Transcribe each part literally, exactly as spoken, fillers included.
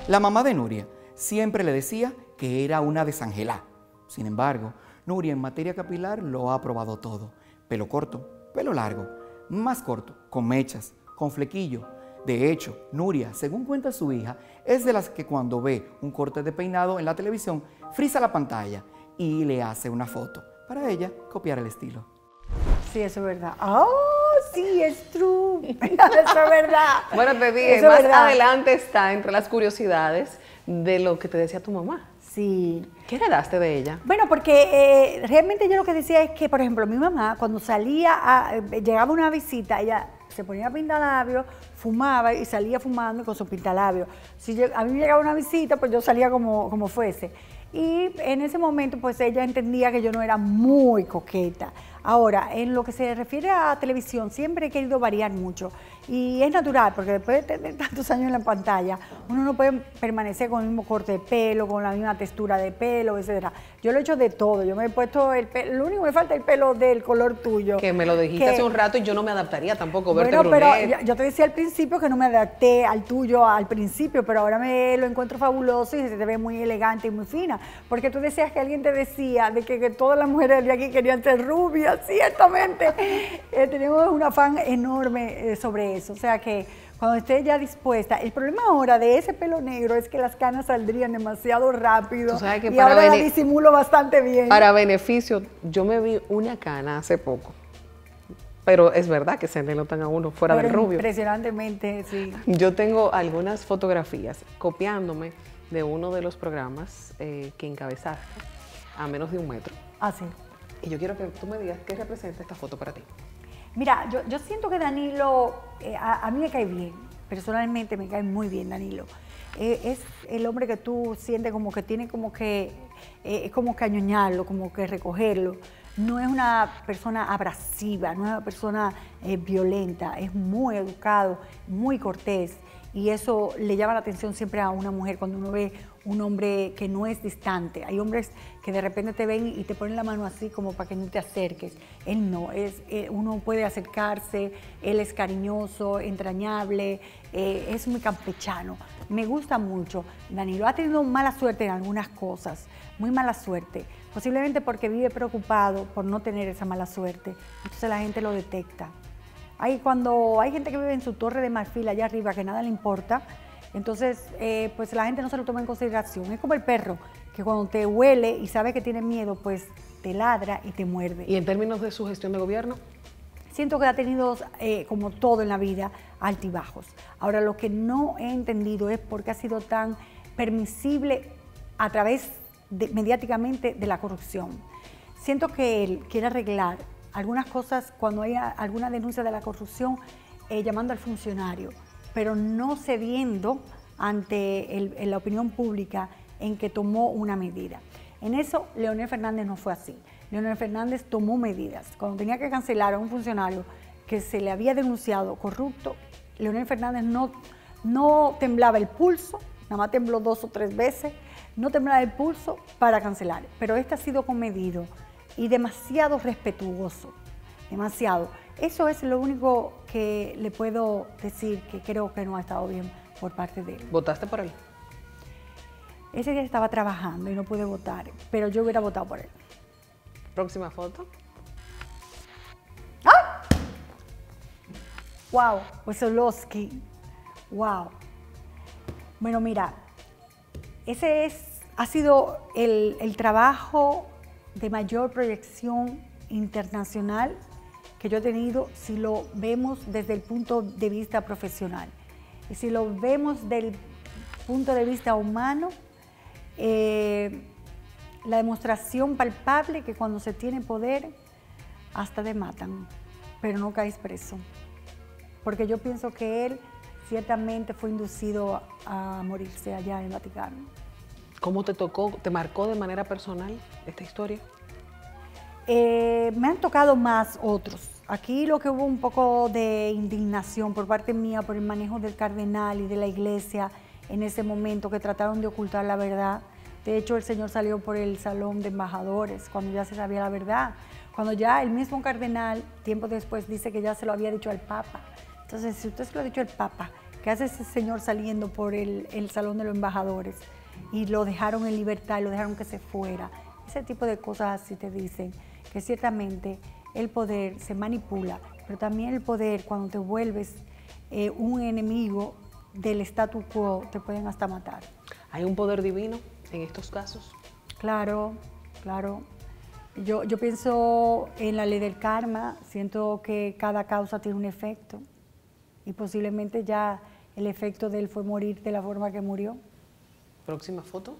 La mamá de Nuria siempre le decía que era una desangelá. Sin embargo, Nuria en materia capilar lo ha probado todo. Pelo corto, pelo largo, más corto, con mechas, con flequillo. De hecho, Nuria, según cuenta su hija, es de las que cuando ve un corte de peinado en la televisión, frisa la pantalla y le hace una foto para ella copiar el estilo. Sí, eso es verdad. ¡Oh, sí, es true! Eso es verdad. Bueno, te dije, más adelante está entre las curiosidades de lo que te decía tu mamá. Sí. ¿Qué heredaste de ella? Bueno, porque eh, realmente yo lo que decía es que, por ejemplo, mi mamá, cuando salía, a, eh, llegaba una visita, ella se ponía pintalabios, fumaba y salía fumando con su pintalabios. Si yo, a mí me llegaba una visita, pues yo salía como, como fuese. Y en ese momento, pues ella entendía que yo no era muy coqueta. Ahora, en lo que se refiere a televisión, siempre he querido variar mucho. Y es natural, porque después de tener tantos años en la pantalla, uno no puede permanecer con el mismo corte de pelo, con la misma textura de pelo, etcétera. Yo lo he hecho de todo. Yo me he puesto el pelo, lo único que me falta es el pelo del color tuyo. Que me lo dijiste que, hace un rato y yo no me adaptaría tampoco a verte bueno, pero brunet. yo, yo te decía al principio que no me adapté al tuyo al principio, pero ahora me lo encuentro fabuloso y se te ve muy elegante y muy fina. Porque tú decías que alguien te decía de que, que todas las mujeres de aquí querían ser rubias, ciertamente. Eh, tenemos un afán enorme eh, sobre eso. O sea que cuando esté ya dispuesta, el problema ahora de ese pelo negro es que las canas saldrían demasiado rápido. Tú sabes que y para ahora la disimulo bastante bien. Para beneficio, yo me vi una cana hace poco. Pero es verdad que se le notan a uno fuera Pero del rubio. Impresionantemente, sí. Yo tengo algunas fotografías copiándome de uno de los programas eh, que encabezaste a menos de un metro. Ah, sí. Y yo quiero que tú me digas qué representa esta foto para ti. Mira, yo, yo siento que Danilo, eh, a, a mí me cae bien, personalmente me cae muy bien Danilo. Eh, es el hombre que tú sientes como que tiene como que, eh, es como que añoñarlo, como que recogerlo. No es una persona abrasiva, no es una persona eh, violenta, es muy educado, muy cortés. Y eso le llama la atención siempre a una mujer cuando uno ve un hombre que no es distante. Hay hombres que de repente te ven y te ponen la mano así como para que no te acerques. Él no, es, eh, uno puede acercarse, él es cariñoso, entrañable, eh, es muy campechano. Me gusta mucho. Danilo ha tenido mala suerte en algunas cosas, muy mala suerte. Posiblemente porque vive preocupado por no tener esa mala suerte. Entonces la gente lo detecta. Hay, cuando hay gente que vive en su torre de marfil allá arriba que nada le importa, entonces eh, pues la gente no se lo toma en consideración. Es como el perro, que cuando te huele y sabe que tiene miedo, pues te ladra y te muerde. ¿Y en términos de su gestión de gobierno? Siento que ha tenido, eh, como todo en la vida, altibajos. Ahora, lo que no he entendido es por qué ha sido tan permisible a través, de, mediáticamente, de la corrupción. Siento que él quiere arreglar algunas cosas cuando hay alguna denuncia de la corrupción, eh, llamando al funcionario, pero no cediendo ante el, en la opinión pública en que tomó una medida. En eso, Leonel Fernández no fue así. Leonel Fernández tomó medidas. Cuando tenía que cancelar a un funcionario que se le había denunciado corrupto, Leonel Fernández no, no temblaba el pulso, nada más tembló dos o tres veces, no temblaba el pulso para cancelar. Pero este ha sido comedido y demasiado respetuoso, demasiado. Eso es lo único que le puedo decir que creo que no ha estado bien por parte de él. ¿Votaste por él? Ese día estaba trabajando y no pude votar, pero yo hubiera votado por él. Próxima foto. ¡Ah! ¡Wow! Wesolowski. ¡Wow! Bueno, mira, ese es, ha sido el, el trabajo de mayor proyección internacional que yo he tenido si lo vemos desde el punto de vista profesional. Y si lo vemos desde el punto de vista humano, eh, la demostración palpable que cuando se tiene poder, hasta te matan, pero no caes preso. Porque yo pienso que él ciertamente fue inducido a morirse allá en el Vaticano. ¿Cómo te tocó, te marcó de manera personal esta historia? Eh, me han tocado más otros. Aquí lo que hubo un poco de indignación por parte mía por el manejo del cardenal y de la iglesia en ese momento, que trataron de ocultar la verdad. De hecho, el señor salió por el salón de embajadores cuando ya se sabía la verdad. Cuando ya el mismo cardenal, tiempo después, dice que ya se lo había dicho al Papa. Entonces, si usted se lo ha dicho al Papa, ¿qué hace ese señor saliendo por el, el Salón de los Embajadores? Y lo dejaron en libertad y lo dejaron que se fuera. Ese tipo de cosas así te dicen que ciertamente el poder se manipula, pero también el poder, cuando te vuelves eh, un enemigo del statu quo, te pueden hasta matar. ¿Hay un poder divino en estos casos? Claro, claro. Yo, yo pienso en la ley del karma, siento que cada causa tiene un efecto y posiblemente ya el efecto de él fue morir de la forma que murió. Próxima foto.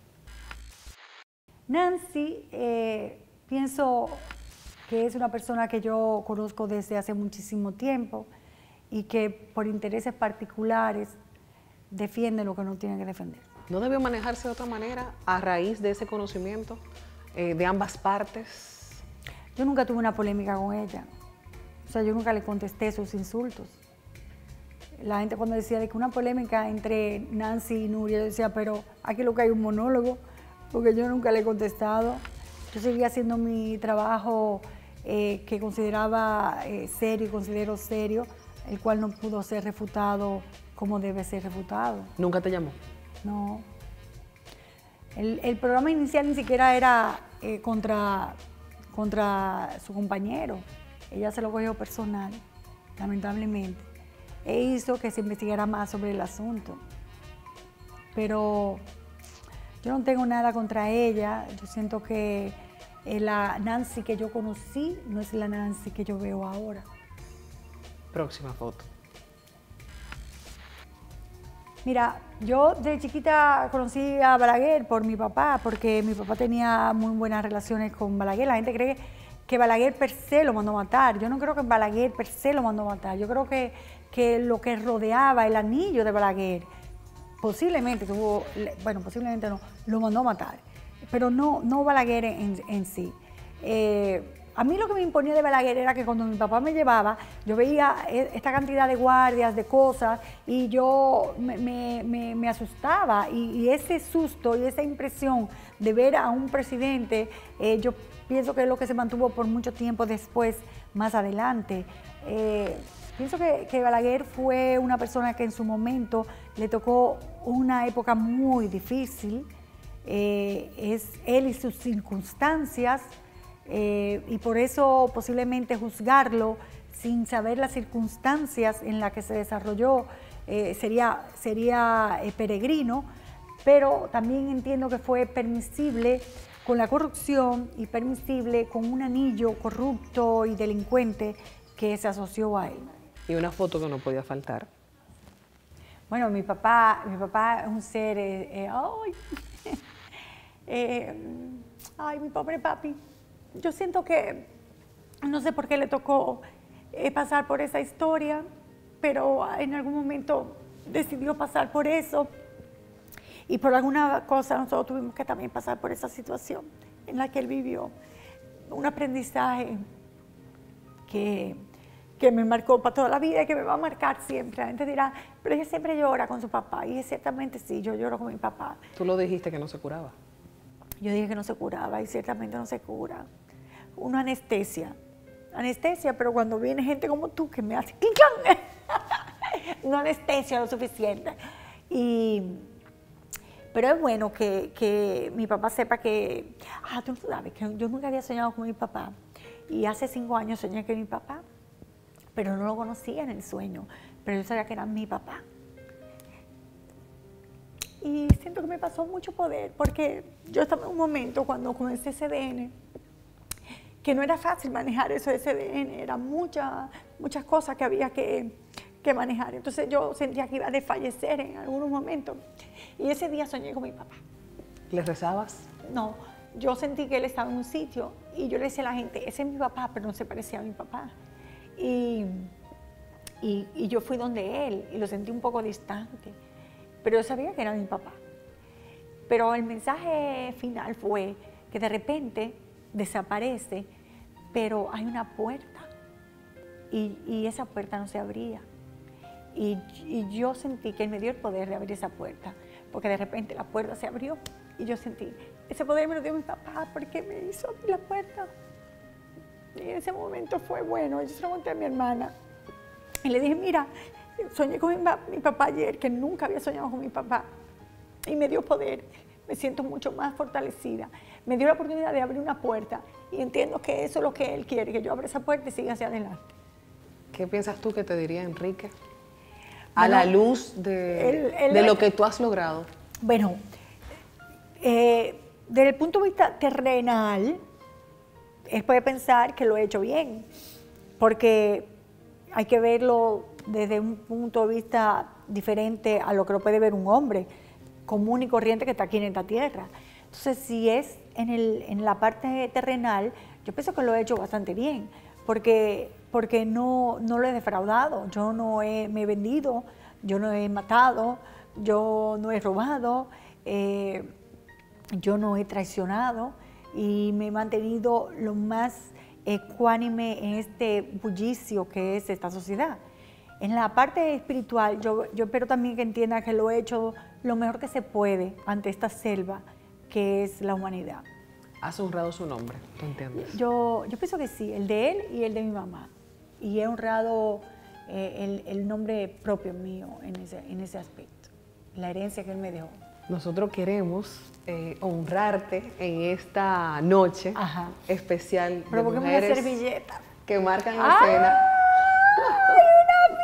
Nancy, eh, pienso que es una persona que yo conozco desde hace muchísimo tiempo y que por intereses particulares defiende lo que no tiene que defender. ¿No debió manejarse de otra manera a raíz de ese conocimiento eh, de ambas partes? Yo nunca tuve una polémica con ella, o sea, yo nunca le contesté sus insultos. La gente cuando decía de que una polémica entre Nancy y Nuria, yo decía, pero aquí lo que hay un monólogo, porque yo nunca le he contestado. Yo seguía haciendo mi trabajo eh, que consideraba eh, serio y considero serio, el cual no pudo ser refutado como debe ser refutado. ¿Nunca te llamó? No. El, el programa inicial ni siquiera era eh, contra, contra su compañero. Ella se lo cogió personal, lamentablemente. E hizo que se investigara más sobre el asunto. Pero yo no tengo nada contra ella. Yo siento que eh, la Nancy que yo conocí no es la Nancy que yo veo ahora. Próxima foto. Mira, yo de chiquita conocí a Balaguer por mi papá, porque mi papá tenía muy buenas relaciones con Balaguer. La gente cree que, que Balaguer per se lo mandó a matar. Yo no creo que Balaguer per se lo mandó a matar. Yo creo que, que lo que rodeaba el anillo de Balaguer, posiblemente tuvo, bueno, posiblemente no, lo mandó a matar. Pero no, no Balaguer en, en sí. Eh, A mí lo que me imponía de Balaguer era que cuando mi papá me llevaba, yo veía esta cantidad de guardias, de cosas, y yo me, me, me, me asustaba. Y, y ese susto y esa impresión de ver a un presidente, eh, yo pienso que es lo que se mantuvo por mucho tiempo después, más adelante. Eh, pienso que, que Balaguer fue una persona que en su momento le tocó una época muy difícil. Eh, es él y sus circunstancias. Eh, y por eso posiblemente juzgarlo sin saber las circunstancias en las que se desarrolló eh, sería, sería eh, peregrino, pero también entiendo que fue permisible con la corrupción y permisible con un anillo corrupto y delincuente que se asoció a él. Y una foto que no podía faltar. Bueno, mi papá, mi papá es un ser, eh, eh, ay, eh, ay, mi pobre papi. Yo siento que, no sé por qué le tocó eh, pasar por esa historia, pero en algún momento decidió pasar por eso y por alguna cosa nosotros tuvimos que también pasar por esa situación en la que él vivió. Un aprendizaje que, que me marcó para toda la vida y que me va a marcar siempre. La gente dirá, pero ella siempre llora con su papá, y ciertamente sí, yo lloro con mi papá. Tú lo dijiste que no se curaba. Yo dije que no se curaba y ciertamente no se cura. Una anestesia, anestesia, pero cuando viene gente como tú que me hace ¡cling! No anestesia lo suficiente. Y, pero es bueno que, que mi papá sepa que, ah, tú no sabes, que yo nunca había soñado con mi papá. Y hace cinco años soñé con mi papá, pero no lo conocía en el sueño, pero yo sabía que era mi papá. Y siento que me pasó mucho poder, porque yo estaba en un momento cuando comencé C D N, que no era fácil manejar eso de C D N, eran muchas, muchas cosas que había que, que manejar. Entonces yo sentía que iba a desfallecer en algunos momentos. Y ese día soñé con mi papá. ¿Le rezabas? No, yo sentí que él estaba en un sitio y yo le decía a la gente, ese es mi papá, pero no se parecía a mi papá. Y, y, y yo fui donde él y lo sentí un poco distante. Pero yo sabía que era mi papá. Pero el mensaje final fue que de repente desaparece, pero hay una puerta y, y esa puerta no se abría. Y, y yo sentí que él me dio el poder de abrir esa puerta, porque de repente la puerta se abrió y yo sentí, ese poder me lo dio mi papá porque me hizo abrir la puerta. Y en ese momento fue bueno, yo se lo conté a mi hermana y le dije, mira, Soñé con mi, mi papá ayer, que nunca había soñado con mi papá, y me dio poder. Me siento mucho más fortalecida. Me dio la oportunidad de abrir una puerta y entiendo que eso es lo que él quiere, que yo abra esa puerta y siga hacia adelante. ¿Qué piensas tú que te diría Enrique a Bueno, la luz de, él- él- de lo que tú has logrado? Bueno, eh, desde el punto de vista terrenal, él puede pensar que lo he hecho bien, porque hay que verlo desde un punto de vista diferente a lo que lo puede ver un hombre común y corriente que está aquí en esta tierra. Entonces, si es en, el, en la parte terrenal, yo pienso que lo he hecho bastante bien, porque, porque no, no lo he defraudado, yo no he, me he vendido, yo no he matado, yo no he robado, eh, yo no he traicionado y me he mantenido lo más ecuánime en este bullicio que es esta sociedad. En la parte espiritual, yo, yo espero también que entienda que lo he hecho lo mejor que se puede ante esta selva que es la humanidad. Has honrado su nombre, ¿tú entiendes? Yo, yo pienso que sí, el de él y el de mi mamá. Y he honrado eh, el, el nombre propio mío en ese, en ese aspecto, la herencia que él me dejó. Nosotros queremos eh, honrarte en esta noche Ajá. especial Pero de ¿por qué me mujeres una servilleta? que marcan la ¡Ay! escena. ¡Ay, una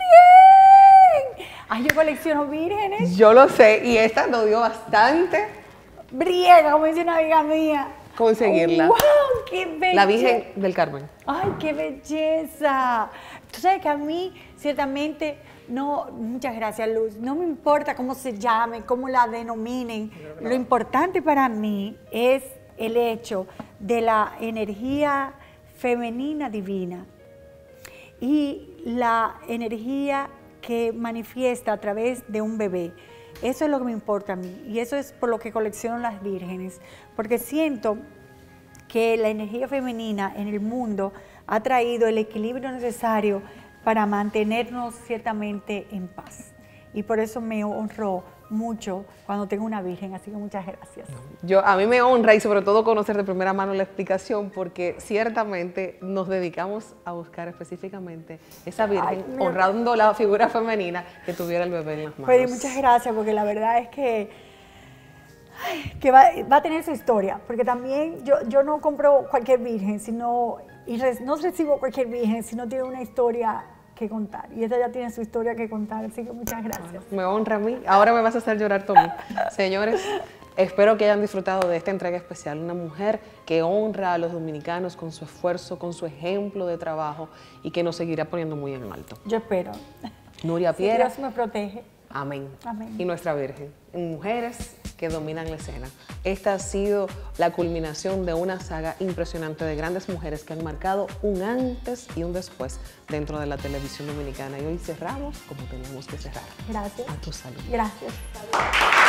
virgen! Ay, yo colecciono vírgenes. Yo lo sé, y esta nos dio bastante Briega, como dice una amiga mía. conseguirla. ¡Wow! ¡Qué belleza! La Virgen del Carmen. ¡Ay, qué belleza! Tú sabes que a mí, ciertamente, no, muchas gracias, Luz, no me importa cómo se llame, cómo la denominen. Lo importante para mí es el hecho de la energía femenina divina y la energía que manifiesta a través de un bebé. Eso es lo que me importa a mí y eso es por lo que colecciono las vírgenes, porque siento que la energía femenina en el mundo ha traído el equilibrio necesario para mantenernos ciertamente en paz. Y por eso me honró mucho cuando tengo una virgen, así que muchas gracias. Yo, a mí me honra y sobre todo conocer de primera mano la explicación, porque ciertamente nos dedicamos a buscar específicamente esa Virgen, Ay, mira. honrando la figura femenina que tuviera el bebé en las manos. Pero muchas gracias, porque la verdad es que, ay, que va, va a tener su historia, porque también yo, yo no compro cualquier virgen, sino, y res, no recibo cualquier virgen, sino tiene una historia que contar. Y esta ya tiene su historia que contar, así que muchas gracias. Me honra a mí. Ahora me vas a hacer llorar tú a mí. Señores, espero que hayan disfrutado de esta entrega especial. Una mujer que honra a los dominicanos con su esfuerzo, con su ejemplo de trabajo y que nos seguirá poniendo muy en alto. Yo espero. Nuria Si Piera. Dios me protege. Amén. Amén. Y nuestra Virgen, mujeres que dominan la escena. Esta ha sido la culminación de una saga impresionante de grandes mujeres que han marcado un antes y un después dentro de la televisión dominicana. Y hoy cerramos como teníamos que cerrar. Gracias. A tu salud. Gracias.